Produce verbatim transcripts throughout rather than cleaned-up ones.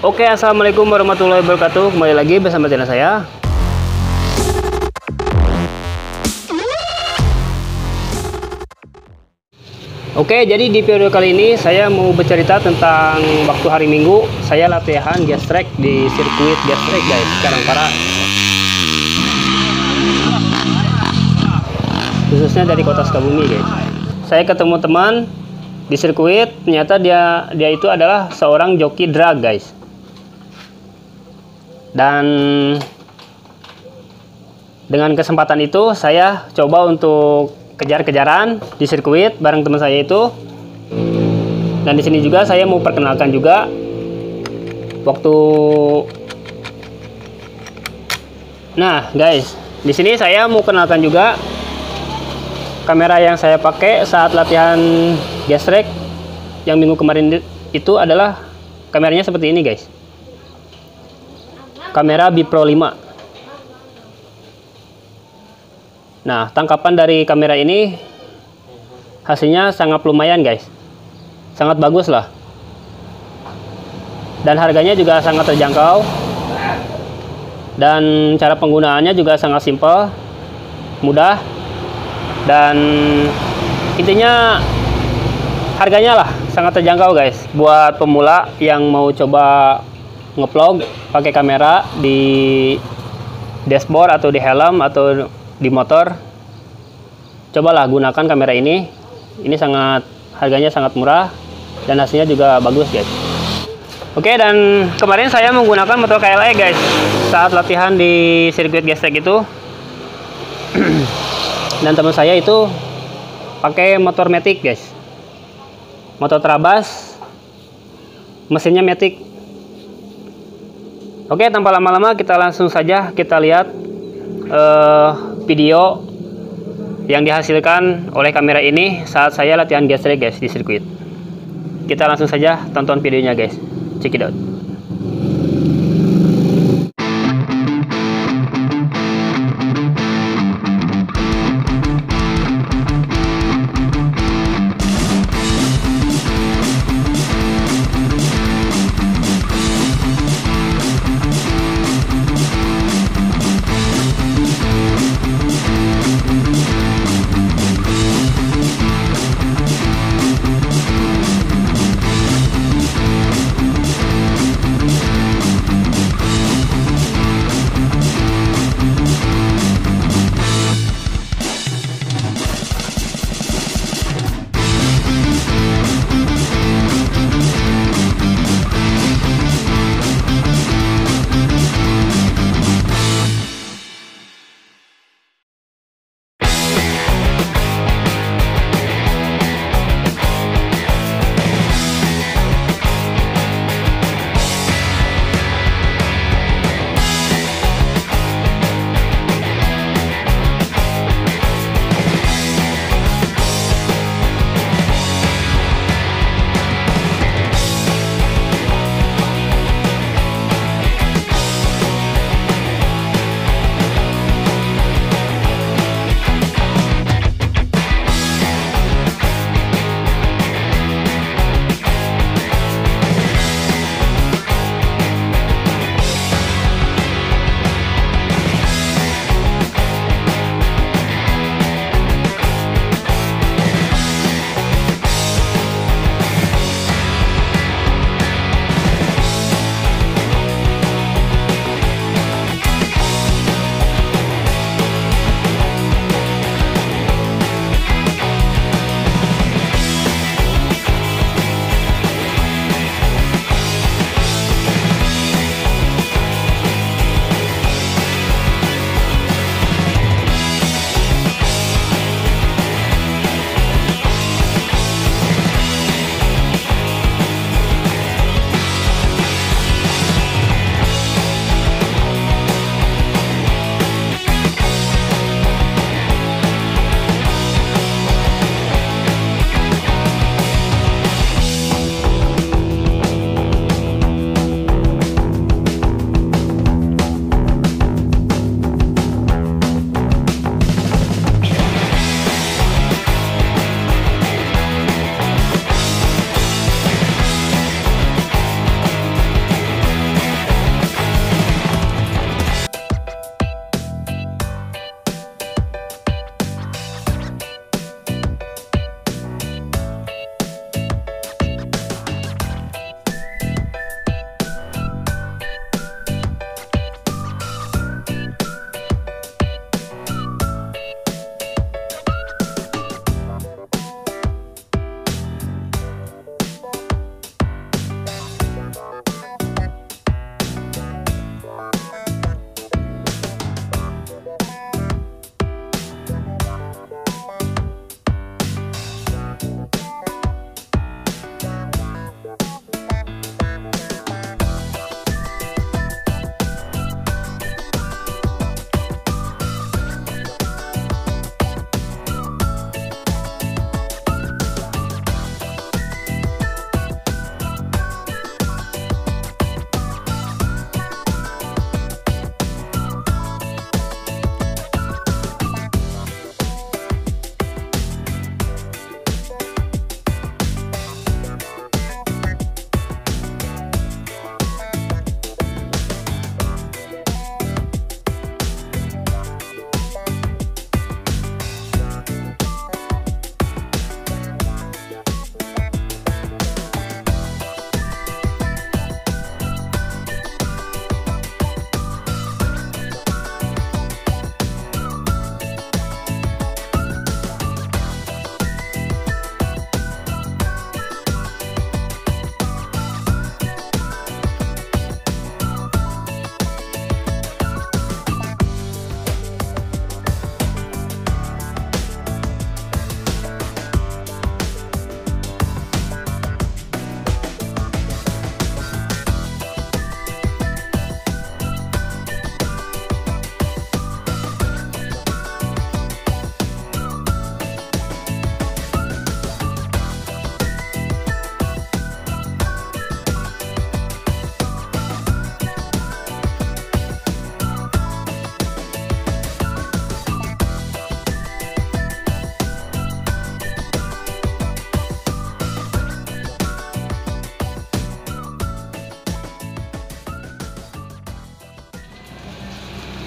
Oke, assalamualaikum warahmatullahi wabarakatuh. Kembali lagi bersama channel saya. Oke, jadi di video kali ini saya mau bercerita tentang waktu hari Minggu saya latihan gas track di sirkuit gas track, guys. Sekarang para khususnya dari kota Sukabumi, guys. Saya ketemu teman di sirkuit, ternyata dia dia itu adalah seorang joki drag, guys. Dan dengan kesempatan itu saya coba untuk kejar-kejaran di sirkuit bareng teman saya itu. Dan di sini juga saya mau perkenalkan juga waktu. Nah, guys, di sini saya mau kenalkan juga kamera yang saya pakai saat latihan gas track yang minggu kemarin itu adalah kameranya seperti ini, guys. Kamera B Pro lima. Nah, tangkapan dari kamera ini hasilnya sangat lumayan, guys. Sangat bagus lah. Dan harganya juga sangat terjangkau. Dan cara penggunaannya juga sangat simpel, mudah. Dan intinya harganya lah sangat terjangkau, guys. Buat pemula yang mau coba ngevlog pakai kamera di dashboard atau di helm atau di motor, cobalah gunakan kamera ini. Ini sangat harganya sangat murah dan hasilnya juga bagus, guys. Oke, dan kemarin saya menggunakan motor K L E, guys, saat latihan di sirkuit gas track itu. Dan teman saya itu pakai motor Matic, guys. Motor Trabas, mesinnya Matic. Oke, tanpa lama-lama kita langsung saja kita lihat uh, video yang dihasilkan oleh kamera ini saat saya latihan gas track, guys, di sirkuit. Kita langsung saja tonton videonya, guys. Check it out.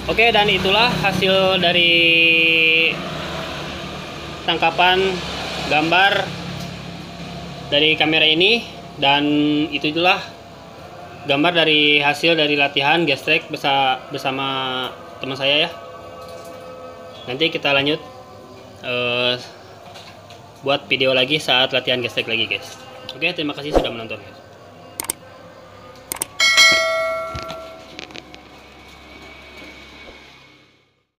Oke, dan itulah hasil dari tangkapan gambar dari kamera ini, dan itu itulah gambar dari hasil dari latihan gestrek bersama teman saya ya. Nanti kita lanjut uh, buat video lagi saat latihan gestrek lagi guys. Oke, terima kasih sudah menonton guys.